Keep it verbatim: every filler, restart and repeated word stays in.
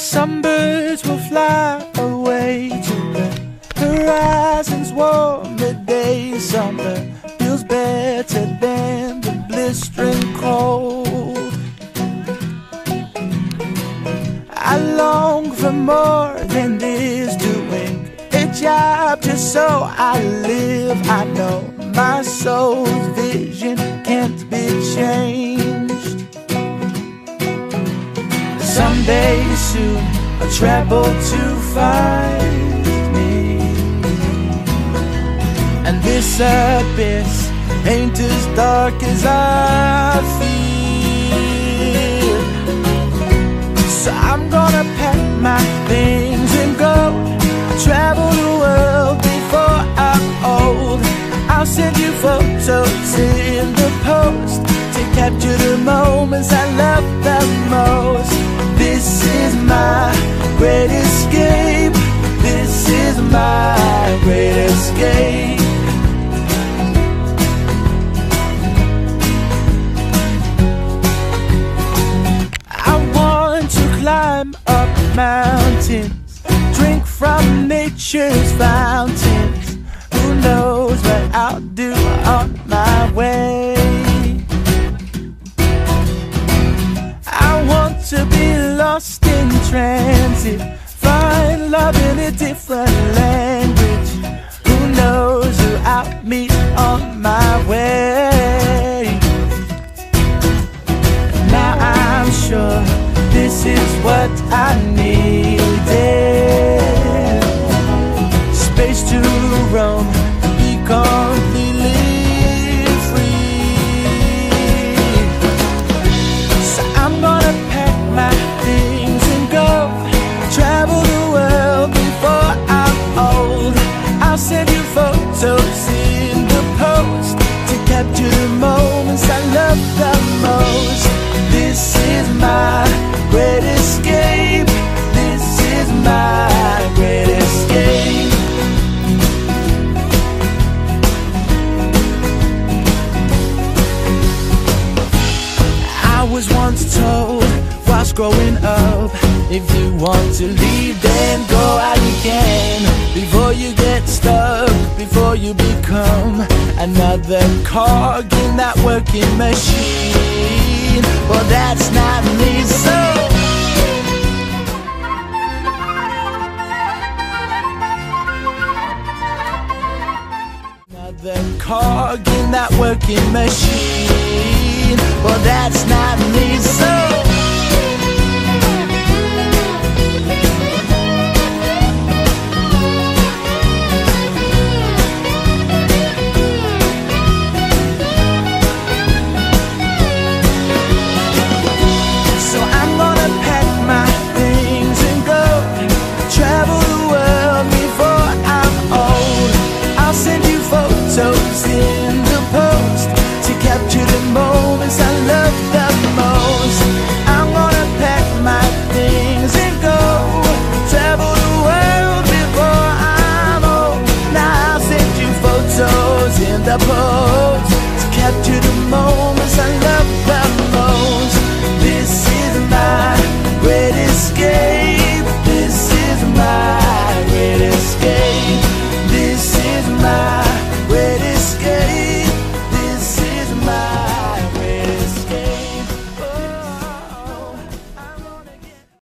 Some birds will fly away to the horizon's warm midday. Summer feels better than the blistering cold. I long for more than this, doing a job just so I live. I know my soul's vision can't be changed. Someday soon I'll travel to find me, and this abyss ain't as dark as I feel. So I'm gonna pack my things and go travel the world before I'm old. I'll send you photos in the post to capture the moments I love the most. This is my great escape. This is my great escape. I want to climb up mountains, drink from nature's fountains. Who knows what I'll do on my way? I want to be lost in transit, find love in a different language. Who knows who I'll meet on my way? Now I'm sure this is what I needed. Space to roam, be completely free. So I'm gonna pack my things and go travel the world before I'm old. I'll send you photos in the post to capture the moments I love the most. This is my great escape. This is my great escape. I was once told whilst growing up, if you want to leave, then go out you can. Before you get stuck, before you become another cog in that working machine. Well, that's not me, so another cog in that working machine. Well, that's not me, so